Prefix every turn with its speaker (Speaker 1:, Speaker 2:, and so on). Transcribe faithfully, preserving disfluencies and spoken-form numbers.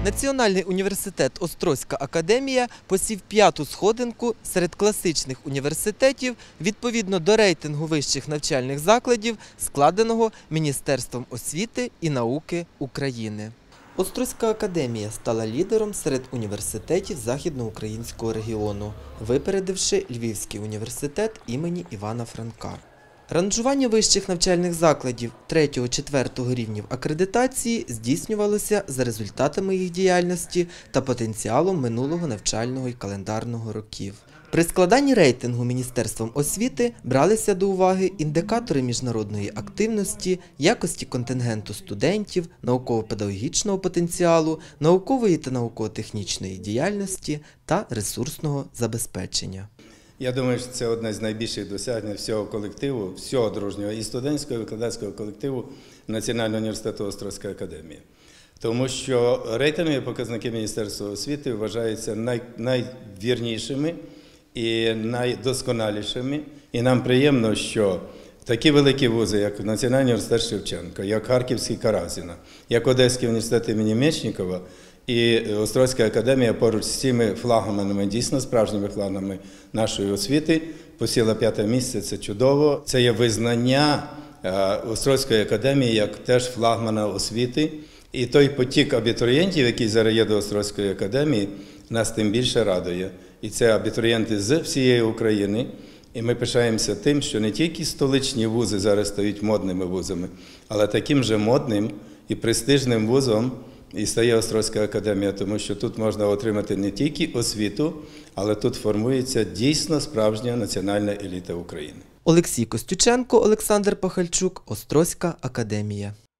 Speaker 1: Національний університет Острозька академія посів п'яту сходинку серед класичних університетів відповідно до рейтингу вищих навчальних закладів, складеного Міністерством освіти і науки України. Острозька академія стала лідером серед університетів Західноукраїнського регіону, випередивши Львівський університет імені Івана Франка. Ранжування вищих навчальних закладів третього-четвертого рівнів акредитації здійснювалося за результатами їх діяльності та потенціалом минулого навчального і календарного років. При складанні рейтингу Міністерством освіти бралися до уваги індикатори міжнародної активності, якості контингенту студентів, науково-педагогічного потенціалу, наукової та науково-технічної діяльності та ресурсного забезпечення.
Speaker 2: Я думаю, що це одне з найбільших досягнень всього колективу, всього дружнього і студентського, і викладацького колективу Національного університету Острозька академія. Тому що рейтингові показники Міністерства освіти вважаються най, найвірнішими і найдосконалішими. І нам приємно, що такі великі вузи, як Національний університет Шевченка, як Харківський Каразіна, як Одеський університет імені Мечникова і Острозька академія поруч з цими флагманами, дійсно справжніми флагманами нашої освіти, посіла п'яте місце, це чудово. Це є визнання Острозької академії як теж флагмана освіти. І той потік абітурієнтів, який зараз є до Острозької академії, нас тим більше радує. І це абітурієнти з всієї України. І ми пишаємося тим, що не тільки столичні вузи зараз стають модними вузами, але таким же модним і престижним вузом і стає Острозька академія, тому що тут можна отримати не тільки освіту, але тут формується дійсно справжня національна еліта України.
Speaker 1: Олексій Костюченко, Олександр Пахальчук, Острозька академія.